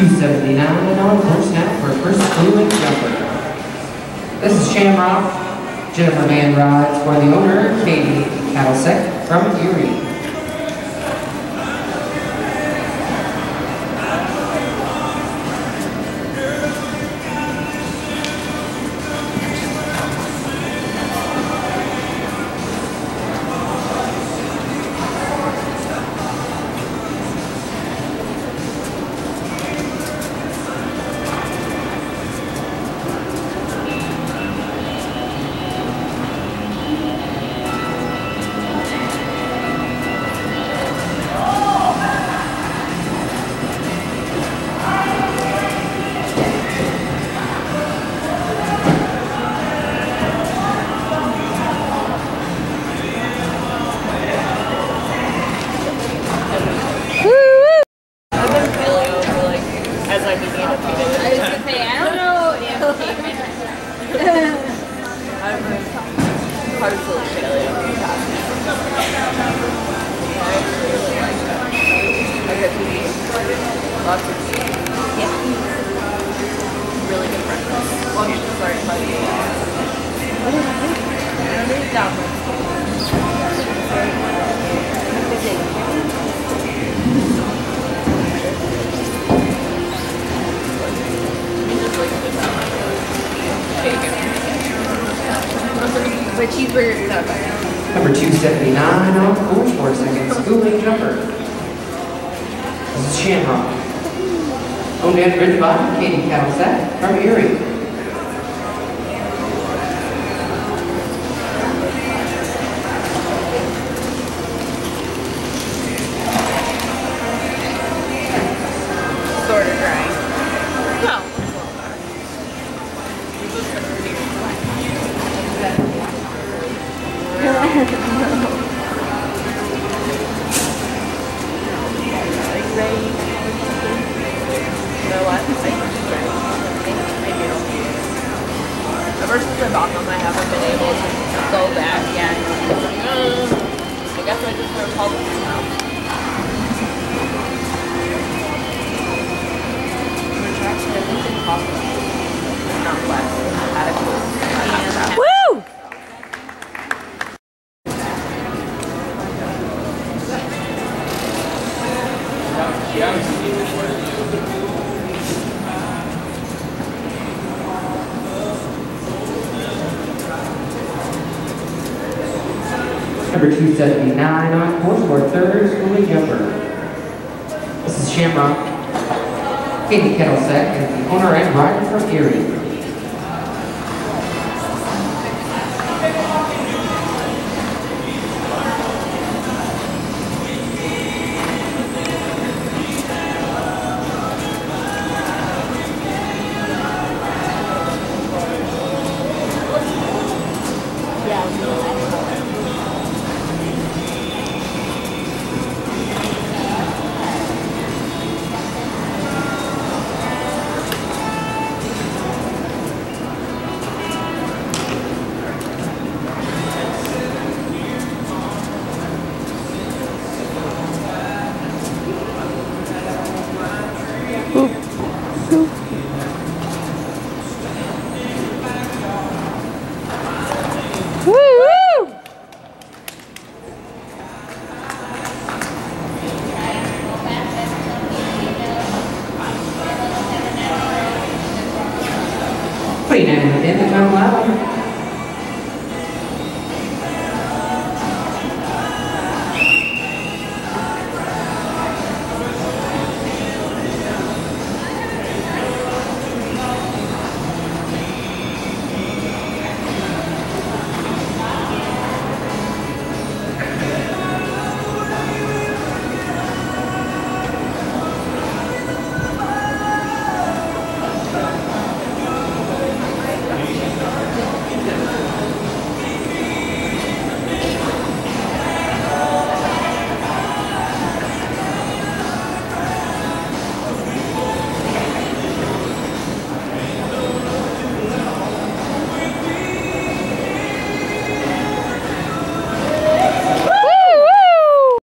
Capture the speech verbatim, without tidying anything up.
two seventy-nine on course now for first fluid jumper. This is Shamrock. Jennifer Mann rides for the owner, Katie Cattlesec from Erie. Lots of tea. Yeah. Really good breakfast. Well, you should start playing. What is it? I don't know. Down. But cheeseburger is not bad. Number two seventy-nine on course for second schooling jumper. This is Shamrock. Owned and ridden by Katie Cattlesec from Erie. Sort of dry. No. Ever since I bought them, I haven't been able to go back yet. Uh, I guess I just start calling them now. Which actually I think it costs not less. Adequate. Woo! Number two seventy-nine on course for third schooling jumper. This is Shamrock. Katie Cattlesec and the owner and rider from Erie. Woo!